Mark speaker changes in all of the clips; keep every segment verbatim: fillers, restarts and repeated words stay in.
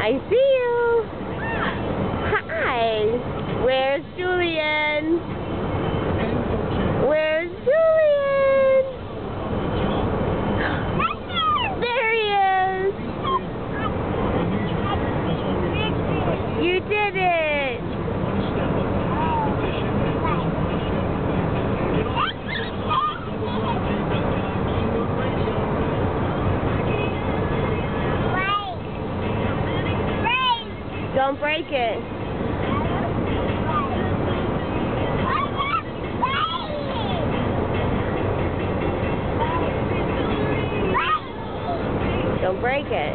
Speaker 1: I see you. Hi. Where's Julian? Where's Julian? There he is. You did it. Don't break it. Don't break it.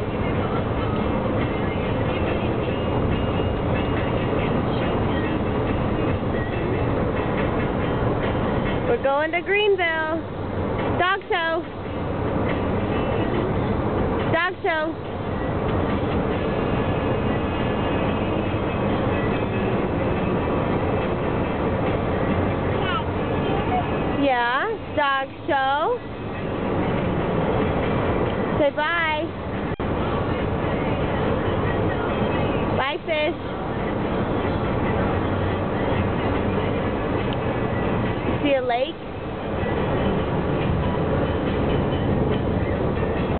Speaker 1: We're going to Greenville. Dog show. Dog show. Yeah, dog show. Say bye. Bye, fish. See a lake?